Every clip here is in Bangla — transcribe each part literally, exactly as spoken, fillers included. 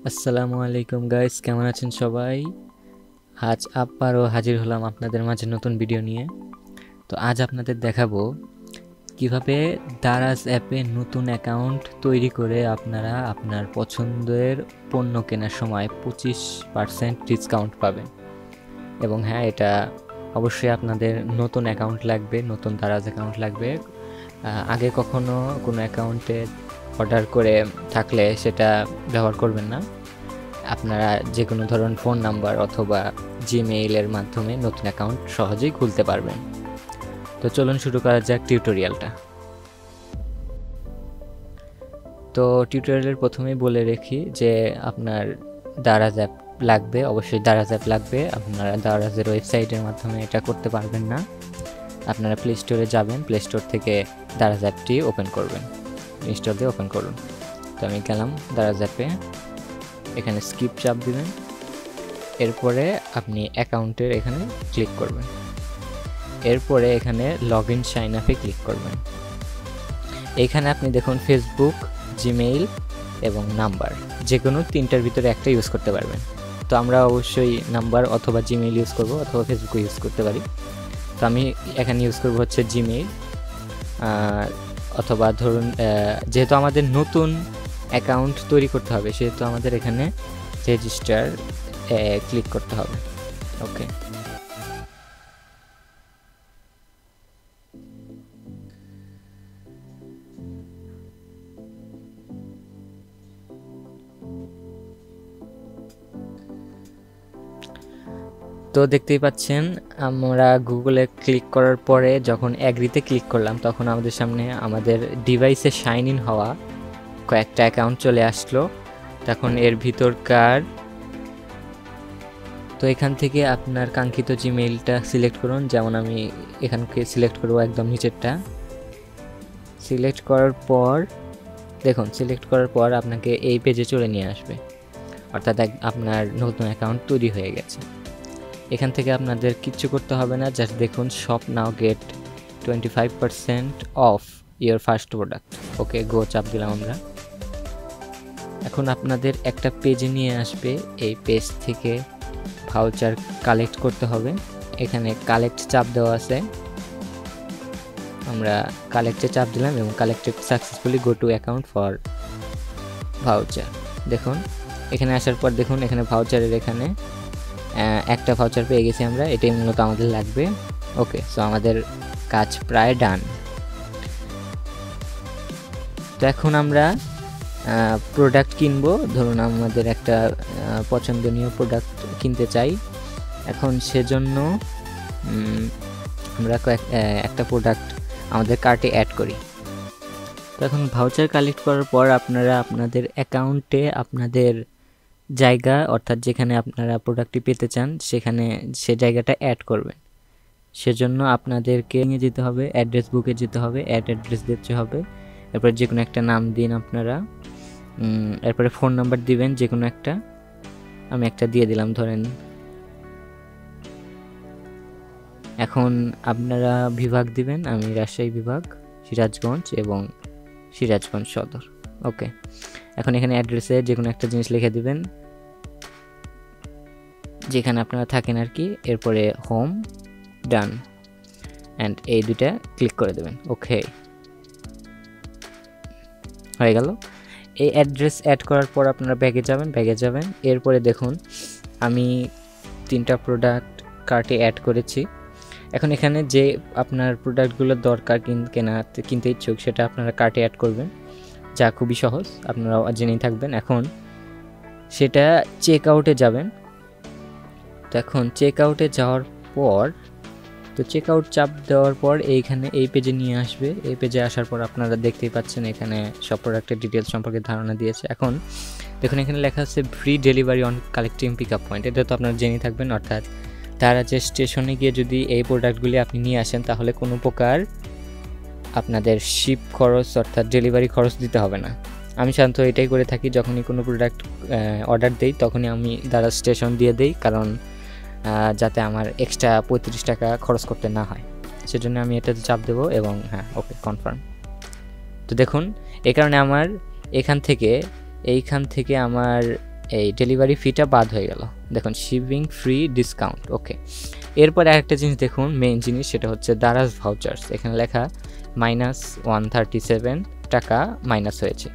আসসালামু আলাইকুম গাইস, কেমন আছেন সবাই? আজ আবারও হাজির হলাম আপনাদের মাঝে নতুন ভিডিও নিয়ে। তো আজ আপনাদের দেখাবো কিভাবে দারাজ অ্যাপে নতুন অ্যাকাউন্ট তৈরি করে আপনারা আপনার পছন্দের পণ্য কেনার সময় পঁচিশ পার্সেন্ট ডিসকাউন্ট পাবেন। এবং হ্যাঁ, এটা অবশ্যই আপনাদের নতুন অ্যাকাউন্ট লাগবে, নতুন দারাজ অ্যাকাউন্ট লাগবে। আগে কখনো কোনো অ্যাকাউন্টে অর্ডার করে থাকলে সেটা ব্যবহার করবেন না। আপনারা যে কোনো ধরুন ফোন নাম্বার অথবা জিমেইলের মাধ্যমে নতুন অ্যাকাউন্ট সহজেই খুলতে পারবেন। তো চলুন শুরু করা যাক টিউটোরিয়ালটা। তো টিউটোরিয়ালের প্রথমেই বলে রাখি যে আপনার দারাজ অ্যাপ লাগবে, অবশ্যই দারাজ অ্যাপ লাগবে। আপনারা দারাজের ওয়েবসাইটের মাধ্যমে এটা করতে পারবেন না। আপনারা প্লে স্টোরে যাবেন, প্লে স্টোর থেকে দারাজ অ্যাপটি ওপেন করবেন, ইনস্টল দিয়ে ওপেন করুন। তো আমি গেলাম দারাজ অ্যাপে, এখানে স্কিপ চাপ দিবেন, এরপরে আপনি অ্যাকাউন্টের এখানে ক্লিক করবেন, এরপরে এখানে লগ ইন সাইন আপে ক্লিক করবেন। এইখানে আপনি দেখুন ফেসবুক, জিমেইল এবং নাম্বার, যে কোনো তিনটার ভিতরে একটা ইউজ করতে পারবেন। তো আমরা অবশ্যই নাম্বার অথবা জিমেইল ইউজ করব, অথবা ফেসবুকও ইউজ করতে পারি। তো আমি এখানে ইউজ করব হচ্ছে জিমেইল, অথবা ধরুন যেহেতু আমাদের নতুন অ্যাকাউন্ট তৈরি করতে হবে সেহেতু আমাদের এখানে রেজিস্টার ক্লিক করতে হবে। ওকে, তো দেখতেই পাচ্ছেন আমরা গুগলে ক্লিক করার পরে যখন অ্যাগ্রিতে ক্লিক করলাম তখন আমাদের সামনে আমাদের ডিভাইসে সাইন ইন হওয়া কয়েকটা অ্যাকাউন্ট চলে আসলো। তখন এর ভিতরকার তো এখান থেকে আপনার কাঙ্ক্ষিত জিমেইলটা সিলেক্ট করুন। যেমন আমি এখানকে সিলেক্ট করব একদম নিচেরটা। সিলেক্ট করার পর দেখুন, সিলেক্ট করার পর আপনাকে এই পেজে চলে নিয়ে আসবে, অর্থাৎ আপনার নতুন অ্যাকাউন্ট তৈরি হয়ে গেছে। এখান থেকে আপনাদের কিচ্ছু করতে হবে না, জাস্ট দেখুন shop now get twenty five percent off your first product. Okay, go চাপ দিলাম আমরা। এখন আপনাদের একটা পেজে নিয়ে আসবে, এই পেজ থেকে ভাউচার কালেক্ট করতে হবে। এখানে কালেক্ট চাপ দেওয়া আছে, আমরা কালেক্টে চাপ দিলাম এবং collected successfully go to account for voucher. দেখুন এখানে আসার পর দেখুন এখানে ভাউচারের এখানে একটা ভাউচার পেয়ে গেছি আমরা, এটাই মূলত আমাদের লাগবে। ওকে, সো আমাদের কাজ প্রায় ডান। তো এখন আমরা প্রোডাক্ট কিনবো, ধরুন আমাদের একটা পছন্দনীয় প্রোডাক্ট কিনতে চাই। এখন সেজন্য আমরা একটা প্রোডাক্ট আমাদের কার্টে অ্যাড করি। তো এখন ভাউচার কালেক্ট করার পর আপনারা আপনাদের অ্যাকাউন্টে আপনাদের জায়গা, অর্থাৎ যেখানে আপনারা প্রোডাক্টটি পেতে চান সেখানে সে জায়গাটা অ্যাড করবেন। সেজন্য আপনাদেরকে নিয়ে যেতে হবে, অ্যাড্রেস বুকে যেতে হবে, অ্যাড অ্যাড্রেস দিতে হবে। এরপর যে কোনো একটা নাম দিন আপনারা, এরপরে ফোন নাম্বার দিবেন যে কোনো একটা। আমি একটা দিয়ে দিলাম ধরেন। এখন আপনারা বিভাগ দিবেন, আমি রাজশাহী বিভাগ, সিরাজগঞ্জ এবং সিরাজগঞ্জ সদর। ওকে, এখন এখানে অ্যাড্রেসে যে কোনো একটা জিনিস লিখে দিবেন যেখানে আপনারা থাকেন আর কি। এরপরে হোম, ডান, অ্যান্ড এই দুইটা ক্লিক করে দেবেন। ওকে, হয়ে গেল। এই অ্যাড্রেস অ্যাড করার পর আপনারা ব্যাগে যাবেন, ব্যাগে যাবেন এরপরে দেখুন আমি তিনটা প্রোডাক্ট কার্টে অ্যাড করেছি। এখন এখানে যে আপনার প্রোডাক্টগুলো দরকার কেনা কিনতে ইচ্ছুক সেটা আপনারা কার্টে অ্যাড করবেন, যা খুবই সহজ, আপনারা জেনেই থাকবেন। এখন সেটা চেক আউটে যাবেন। তো এখন চেক আউটে যাওয়ার পর তো চেক আউট চাপ দেওয়ার পর এইখানে এই পেজে নিয়ে আসবে। এই পেজে আসার পর আপনারা দেখতেই পাচ্ছেন এখানে সব প্রোডাক্টের ডিটেলস সম্পর্কে ধারণা দিয়েছে। এখন দেখুন এখানে লেখা আছে free delivery on collecting pick up point. এটা তো আপনারা জেনেই থাকবেন, অর্থাৎ তারা যে স্টেশনে গিয়ে যদি এই প্রোডাক্টগুলি আপনি নিয়ে আসেন তাহলে কোনো প্রকার আপনাদের শিপ খরচ অর্থাৎ ডেলিভারি খরচ দিতে হবে না। আমি সাধারণত এটাই করে থাকি, যখনই কোনো প্রোডাক্ট অর্ডার দিই তখনই আমি দারাজ স্টেশন দিয়ে দিই, কারণ যাতে আমার এক্সট্রা পঁয়ত্রিশ টাকা খরচ করতে না হয়, সেজন্য আমি এটাতে চাপ দেবো এবং হ্যাঁ ওকে কনফার্ম। তো দেখুন এই কারণে আমার এখান থেকে এইখান থেকে আমার এই ডেলিভারি ফিটা বাদ হয়ে গেল, দেখুন শিপিং ফ্রি ডিসকাউন্ট। ওকে, এরপরে আরেকটা জিনিস দেখুন, মেইন জিনিস, সেটা হচ্ছে দারাজ ভাউচার্স। এখানে লেখা মাইনাস ওয়ান থার্টি সেভেন টাকা মাইনাস হয়েছে,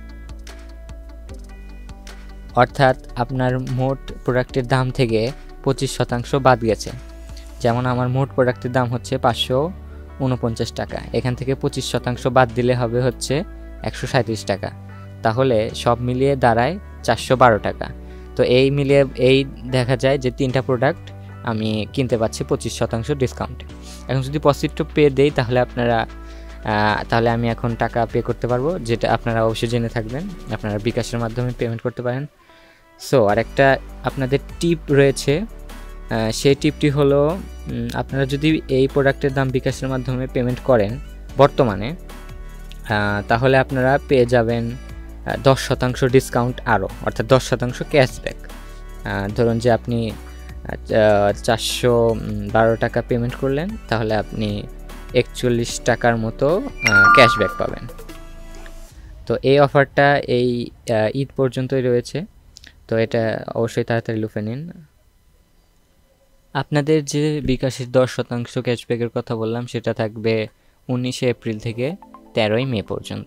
অর্থাৎ আপনার মোট প্রোডাক্টের দাম থেকে পঁচিশ শতাংশ বাদ গেছে। যেমন আমার মোট প্রোডাক্টের দাম হচ্ছে পাঁচশো উনপঞ্চাশ টাকা, এখান থেকে পঁচিশ শতাংশ বাদ দিলে হবে হচ্ছে একশো সাঁত্রিশ টাকা, তাহলে সব মিলিয়ে দাঁড়ায় চারশো বারো টাকা। তো এই মিলিয়ে এই দেখা যায় যে তিনটা প্রোডাক্ট আমি কিনতে পাচ্ছি পঁচিশ শতাংশ ডিসকাউন্টে। এখন যদি প্রসিড টু পে দেই তাহলে আপনারা তাহলে আমি এখন টাকা পে করতে পারবো, যেটা আপনারা অবশ্যই জেনে থাকবেন, আপনারা বিকাশের মাধ্যমে পেমেন্ট করতে পারেন। সো আরেকটা আপনাদের টিপ রয়েছে, সেই টিপটি হলো আপনারা যদি এই প্রোডাক্টের দাম বিকাশের মাধ্যমে পেমেন্ট করেন বর্তমানে, তাহলে আপনারা পেয়ে যাবেন দশ শতাংশ ডিসকাউন্ট আরও, অর্থাৎ দশ শতাংশ ক্যাশব্যাক। ধরুন যে আপনি চারশো বারো টাকা পেমেন্ট করলেন, তাহলে আপনি একচল্লিশ টাকার মতো ক্যাশব্যাক পাবেন। তো এই অফারটা এই ঈদ পর্যন্তই রয়েছে, তো এটা অবশ্যই তাড়াতাড়ি লুফে নিন। আপনাদের যে বিকাশের দশ শতাংশ ক্যাশব্যাকের কথা বললাম সেটা থাকবে উনিশে এপ্রিল থেকে তেরোই মে পর্যন্ত।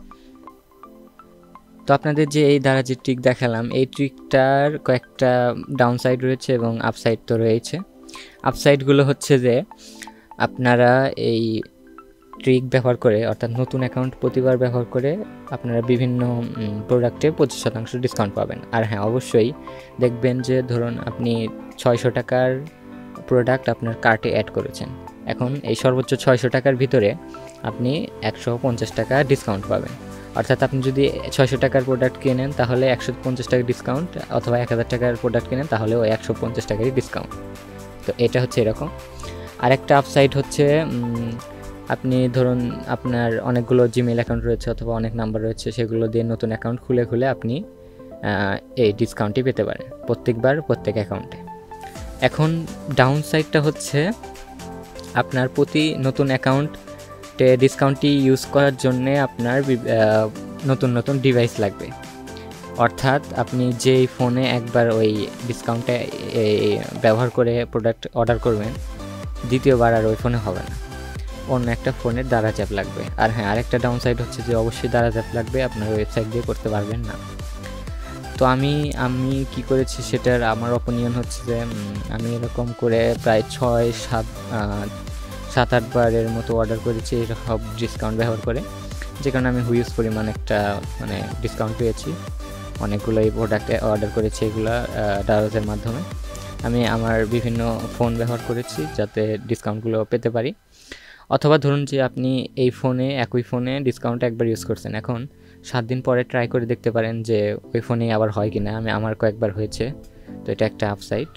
তো আপনাদের যে এই দ্বারা যে ট্রিক দেখালাম, এই ট্রিকটার কয়েকটা ডাউনসাইড রয়েছে এবং আপসাইড তো রয়েছে। আপসাইডগুলো হচ্ছে যে আপনারা এই ট্রিক ব্যবহার করে, অর্থাৎ নতুন অ্যাকাউন্ট প্রতিবার ব্যবহার করে আপনারা বিভিন্ন প্রোডাক্টে পঁচিশ শতাংশ ডিসকাউন্ট পাবেন। আর হ্যাঁ, অবশ্যই দেখবেন যে ধরুন আপনি ছয়শো টাকার প্রোডাক্ট আপনার কার্টে অ্যাড করেছেন, এখন এই সর্বোচ্চ ছয়শো টাকার ভিতরে আপনি একশো পঞ্চাশ টাকা ডিসকাউন্ট পাবেন। অর্থাৎ আপনি যদি ছয়শো টাকার প্রোডাক্ট কেনেন তাহলে একশো পঞ্চাশ টাকা ডিসকাউন্ট, অথবা এক হাজার টাকার প্রোডাক্ট কেনেন তাহলে ওই একশো পঞ্চাশ টাকারই ডিসকাউন্ট। তো এটা হচ্ছে এরকম। আরেকটা আপসাইড হচ্ছে আপনি ধরুন আপনার অনেকগুলো জিমেল অ্যাকাউন্ট রয়েছে অথবা অনেক নাম্বার রয়েছে, সেগুলো দিয়ে নতুন অ্যাকাউন্ট খুলে খুলে আপনি এই ডিসকাউন্টই পেতে পারেন প্রত্যেকবার প্রত্যেক অ্যাকাউন্টে। এখন ডাউন সাইডটা হচ্ছে আপনার প্রতি নতুন অ্যাকাউন্টে ডিসকাউন্টটি ইউজ করার জন্যে আপনার নতুন নতুন ডিভাইস লাগবে। অর্থাৎ আপনি যেই ফোনে একবার ওই ডিসকাউন্টে ব্যবহার করে প্রোডাক্ট অর্ডার করবেন, দ্বিতীয়বার আর ওই ফোনে হবে না, অন্য একটা ফোনের দারাজ অ্যাপ লাগবে। আর হ্যাঁ, আরেকটা ডাউন সাইড হচ্ছে যে অবশ্যই দারাজ অ্যাপ লাগবে, আপনার ওয়েবসাইট দিয়ে করতে পারবেন না। তো আমি আমি কি করেছি সেটার আমার অপিনিয়ন হচ্ছে যে আমি এরকম করে প্রায় ছয় সাত সাত আটবারের মতো অর্ডার করেছি সব ডিসকাউন্ট ব্যবহার করে, যে কারণে আমি হিউজ পরিমাণ একটা মানে ডিসকাউন্ট পেয়েছি। অনেকগুলোই প্রোডাক্ট অর্ডার করেছি এগুলো দারাজের মাধ্যমে। আমি আমার বিভিন্ন ফোন ব্যবহার করেছি যাতে ডিসকাউন্টগুলো পেতে পারি। অথবা ধরুন যে আপনি এই ফোনে একই ফোনে ডিসকাউন্ট একবার ইউজ করছেন, এখন সাত দিন পরে ট্রাই করে দেখতে পারেন যে ওই ফোনেই আবার হয় কিনা। আমি আমার কয়েকবার হয়েছে, তো এটা একটা আপসাইড।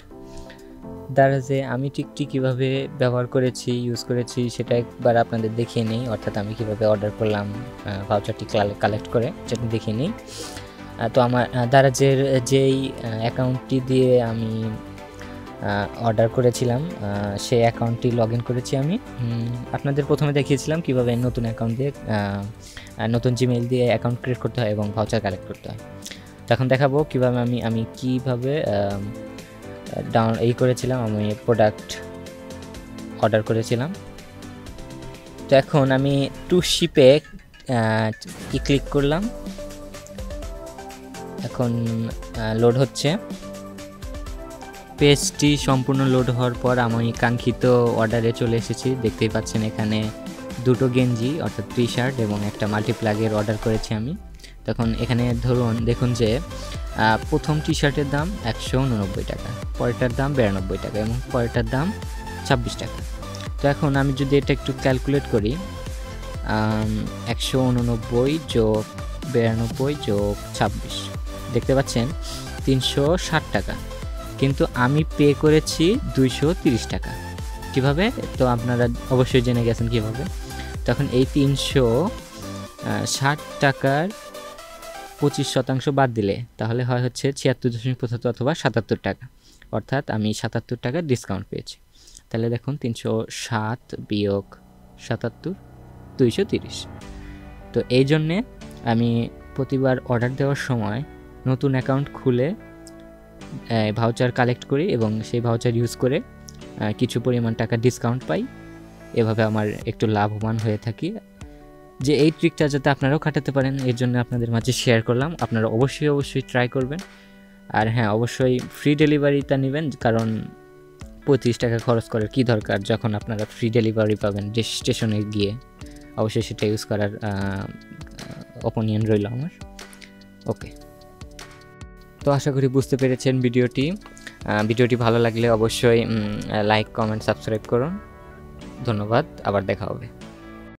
দারাজে আমি টিকটি কীভাবে ব্যবহার করেছি ইউজ করেছি সেটা একবার আপনাদের দেখিয়ে নিই, অর্থাৎ আমি কীভাবে অর্ডার করলাম ভাউচারটি কালেক্ট করে সেটা দেখিয়ে নিই। তো আমার দারাজের যেই অ্যাকাউন্টটি দিয়ে আমি অর্ডার করেছিলাম সেই অ্যাকাউন্টটি লগ ইন করেছি আমি। আপনাদের প্রথমে দেখিয়েছিলাম কীভাবে নতুন অ্যাকাউন্ট দিয়ে নতুন জিমেইল দিয়ে অ্যাকাউন্ট ক্রিয়েট করতে হয় এবং ভাউচার কালেক্ট করতে হয়। তখন দেখাবো কীভাবে আমি আমি কীভাবে ডাউন এই করেছিলাম, আমি প্রোডাক্ট অর্ডার করেছিলাম। তো এখন আমি টু শিপে ই ক্লিক করলাম, এখন লোড হচ্ছে। পেজটি সম্পূর্ণ লোড হওয়ার পর আমি কাঙ্ক্ষিত অর্ডারে চলে এসেছি। দেখতেই পাচ্ছেন এখানে দুটো গেঞ্জি অর্থাৎ টি শার্ট এবং একটা মাল্টিপ্লাগের অর্ডার করেছি আমি। তখন এখানে ধরুন দেখুন যে প্রথম টি শার্টের দাম একশো উননব্বই টাকা, পরেরটার দাম বিরানব্বই টাকা এবং পরেরটার দাম ছাব্বিশ টাকা। তো এখন আমি যদি এটা একটু ক্যালকুলেট করি, একশো উননব্বই যোগ বিরানব্বই যোগ ছাব্বিশ, দেখতে পাচ্ছেন তিনশো ষাট টাকা, কিন্তু আমি পে করেছি দুইশো তিরিশ টাকা। কীভাবে? তো আপনারা অবশ্যই জেনে গেছেন কীভাবে। তখন এই তিনশো ষাট টাকার পঁচিশ শতাংশ বাদ দিলে তাহলে হয় হচ্ছে ছিয়াত্তর দশমিক পঁচাত্তর অথবা সাতাত্তর টাকা, অর্থাৎ আমি সাতাত্তর টাকা ডিসকাউন্ট পেয়েছি। তাহলে দেখুন তিনশো সাত বিয়োগ সাতাত্তর, দুইশো তিরিশ। তো এই জন্যে আমি প্রতিবার অর্ডার দেওয়ার সময় নতুন অ্যাকাউন্ট খুলে ভাউচার কালেক্ট করি এবং সেই ভাউচার ইউজ করে কিছু পরিমাণ টাকা ডিসকাউন্ট পাই। এভাবে আমার একটু লাভবান হয়ে থাকি। যে এই ট্রিকটা যাতে আপনারাও খাটাতে পারেন এর জন্য আপনাদের মাঝে শেয়ার করলাম। আপনারা অবশ্যই অবশ্যই ট্রাই করবেন। আর হ্যাঁ, অবশ্যই ফ্রি ডেলিভারিটা নেবেন, কারণ পঁয়ত্রিশ টাকা খরচ করার কী দরকার যখন আপনারা ফ্রি ডেলিভারি পাবেন যে স্টেশনে গিয়ে। অবশ্যই সেটা ইউজ করার অপিনিয়ন রইল আমার। ওকে, তো আশা করি বুঝতে পেরেছেন ভিডিওটি। ভিডিওটি ভালো লাগলে অবশ্যই লাইক, কমেন্ট, সাবস্ক্রাইব করুন। ধন্যবাদ, আবার দেখা হবে।